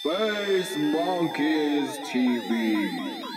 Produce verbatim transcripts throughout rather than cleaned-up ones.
Space Monkeys ティーブイ。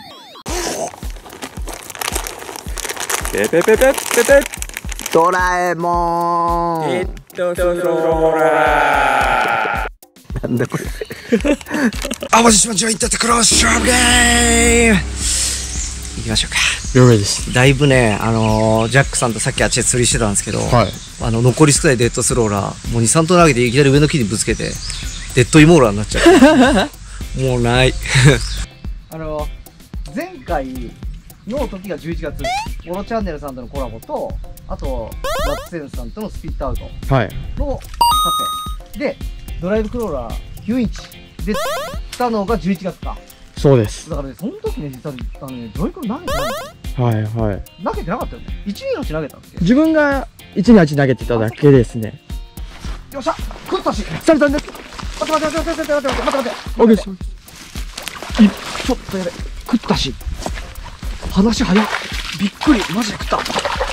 ペペペペペペドラえもん。 えっとそろらなんだこれ。 淡路島じゅういったところ勝負ゲーム行きましょうか。 了解です。 だいぶね、あのー、ジャックさんとさっきあっちで釣りしてたんですけど、 はい、 あの残り少ないデッドスローラーもうに、さんとん投げていきなり上の木にぶつけてデッドイモーラーになっちゃうもうないあの前回の時がじゅういちがつ、オロチャンネルさんとのコラボと、あとラッツセンスさんとのスピットアウトの撮影で、ドライブクローラーきゅうインチで釣ったのがじゅういちがつか。 そうです。 だからね、その時ね、実はあのね、ジョイコン投げてないんですよ。 はいはい。 投げてなかったよね。いち、にのうち投げたんですけど。 自分がいちにはち投げてただけですね。 よっしゃ、食ったし。 されたんです。 待って待って待って待って待って待って待って待って。 オッケーです。 ちょっとやべ、食ったし。話早っ。びっくり、マジで食った。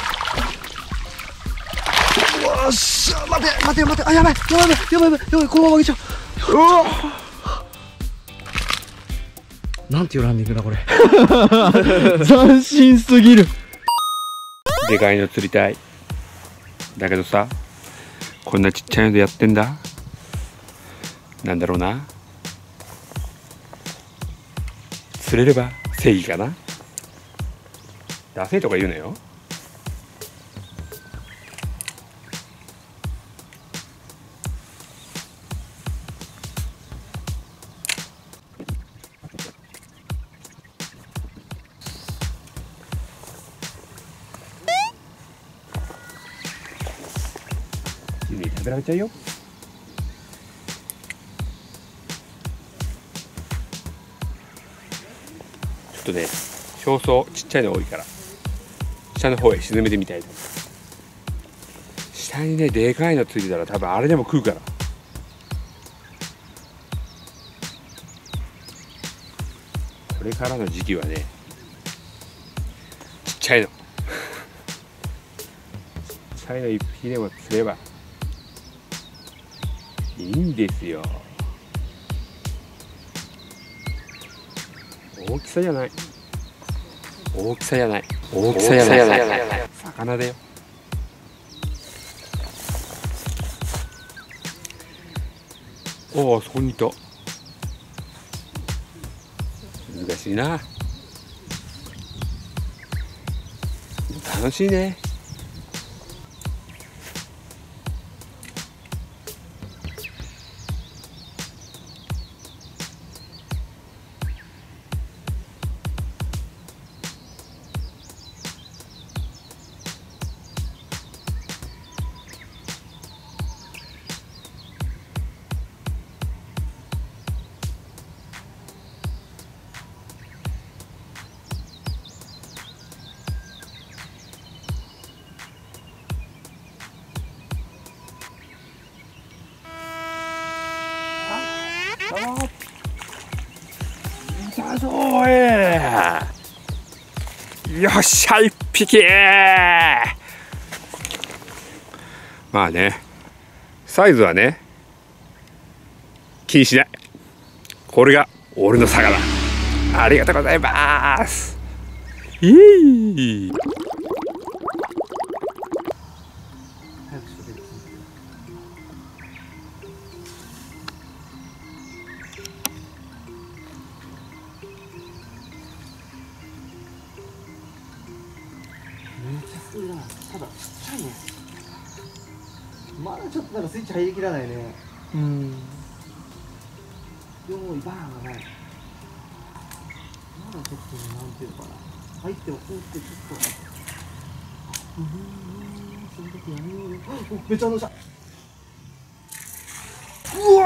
よっしゃ、待て待て待て、あ、やばいやばいやばいやばいやばい、このままあげちゃう。うわなんていうランニングだこれ。 斬新すぎる。 でかいの釣りたい。だけどさ、こんなちっちゃいのでやってんだ。なんだろうな、釣れれば正義かな。ダセーとか言うなよ。犬に食べられちゃうよ。ちょっとね、表層ちっちゃいの多いから下の方へ沈めてみたいと。下にね、でかいのついてたら多分あれでも食うから。これからの時期はね、ちっちゃいのちっちゃいの一匹でも釣ればいいんですよ。大きさじゃない、大きさじゃない、大きさじゃない、魚だよ。おお、そこにいた。難しいな。楽しいね。だぞーい。よっしゃ、一匹。まあね、サイズはね気にしない。これが俺の魚。ありがとうございます。いい。 ただちっちゃいね。まだちょっとなんかスイッチ入りきらないね。 うん。 用意バーンがない。まだちょっとなんていうのかな。入ってもこうってちょっと。うーん、その時やめようよ。お、めっちゃ乗した。うわ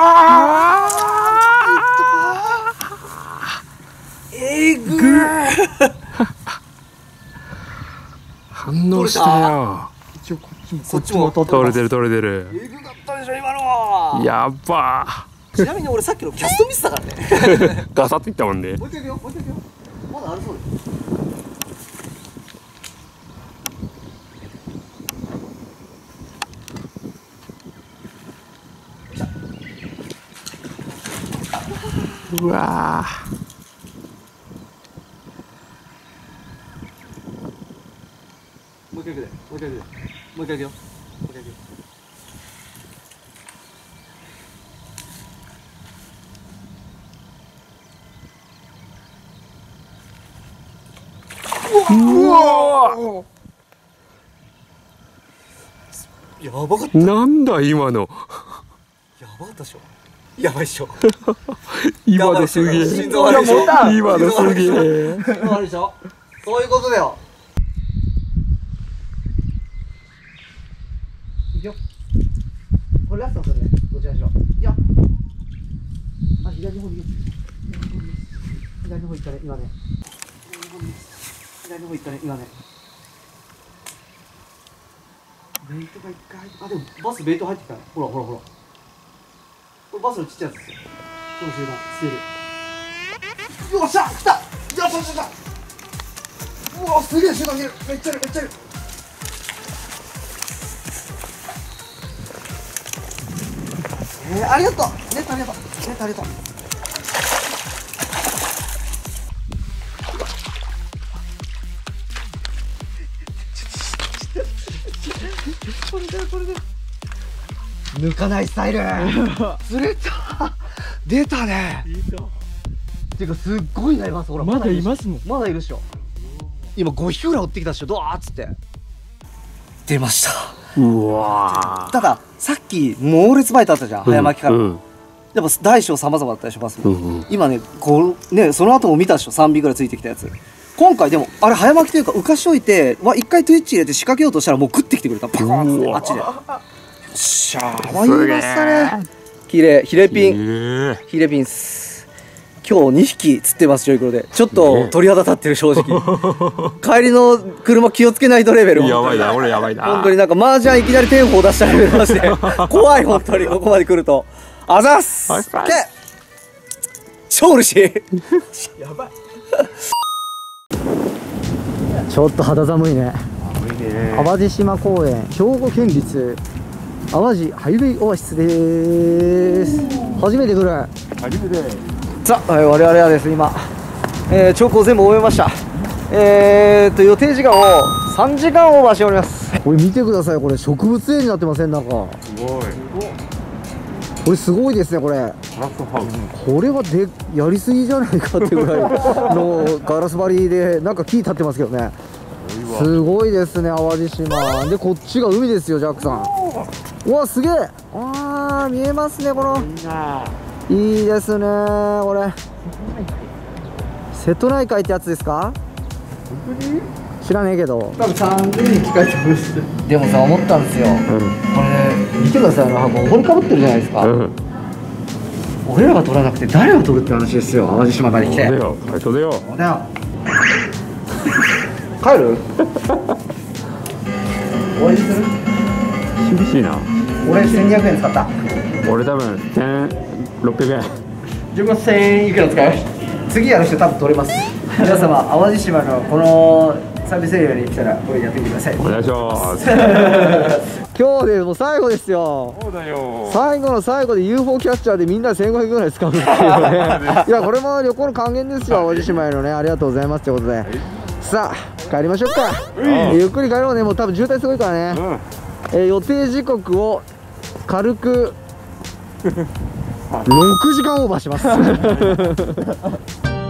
ー。えぐー。 反応したよ。 一応こっちもこっちも取れてる取れてる。 えぐかったでしょ今のは。 やっばちなみに俺さっきのキャストミスだからね。 ガサッといったもんね。 もう一回いくよ、もう一回いくよ。まだあるそうです。 うわもう一回行くで、もう一回行くで、もう一回行くよ、もう一回行くよ。 うわやばかった。 なんだ今のやばかったでしょ。やばいっしょ。 今のすげえ心臓悪いでしょ。 今のすげえ心臓悪いでしょ。そういうことだよ。いくよ。これラストだね。どちらでしょう。いくよ。あ、左の方に行く。左の方行ったね、今ね。左の方行ったね、今ね。ベイトが一回入って、あ、でもバスベイト入ってきたね。ほらほらほら。これバスのちっちゃいやつですよ。その集団、ステール。よっしゃ来たよっしゃよっしゃよっしゃうわ、すげえ集団いる。めっちゃいる、めっちゃいる。えー、ありがとうネットありがとうネットありがとう。これだよこれだよ。抜かないスタイル釣れた出たね。てかすっごいなります。ほらまだいますもん。 まだいるっしょ。今ごひきぐらい追ってきたっしょ。ドワーっつって出ました。 うわたださっき猛烈バイトあったじゃん、早巻きから、 うんやっぱ大小様々だったでしょバスも、 うんうん、 今ねこうねその後も見たでしょ。さんびぐらいついてきたやつ。今回でもあれ早巻きというか浮かしといてわ一回トゥイッチ入れて仕掛けようとしたらもう食ってきてくれた。パコーンってあっちで。よっしゃー参りましたね。綺麗ヒレピンヒレピンス今日にひき釣ってます。ジョイクロでちょっと鳥肌立ってる正直帰りの車気をつけないとレベル。 やばいな俺やばいな本当になんか麻雀いきなり天砲出したレベルまして怖い本当にここまで来ると。あざっすあざっすで超嬉しいやばいちょっと肌寒いね。淡路島公園兵庫県立淡路ハイウェイオアシスです。初めて来る。 初めてさあ、我々はですね今、えー、兆候全部終えました。えーと予定時間をさんじかんオーバーしております。これ見てください。これ植物園になってません？なんかすごいこれすごいですね。これガラスハウスこれはでやりすぎじゃないかってぐらいのガラス張りでなんか木立ってますけどね。すごいですね淡路島で。こっちが海ですよジャックさん。うわすげえ。あー見えますね。このいいですねこれ。瀬戸内海ってやつですか？知らねえけど多分さんぜんにん近いと思います。でもさ思ったんですよ、うん、これ見てください。あの箱掘りかぶってるじゃないですか、うん、俺らが取らなくて誰が取るって話ですよ。淡路島まで来て。 そうだよそうだよそうだよ帰る終わりにする？ 厳しいな。 俺せんにひゃくえん使った。 俺多分せんろっぴゃくえん。 自分はせんえんいくら使う？次やる人多分取れます皆様淡路島のこのサービスエリアに来たらこれやってみてください。 お願いします今日でもう最後ですよ。 そうだよ最後の最後で ユーフォー キャッチャーでみんなせんごひゃくぐらい使うっていうねいやこれも旅行の還元ですよ淡路島へのね。ありがとうございますということで、さあ帰りましょうか、うん、ゆっくり帰ろうね。もう多分渋滞すごいからね、うん、えー、予定時刻を軽くろくじかんオーバーします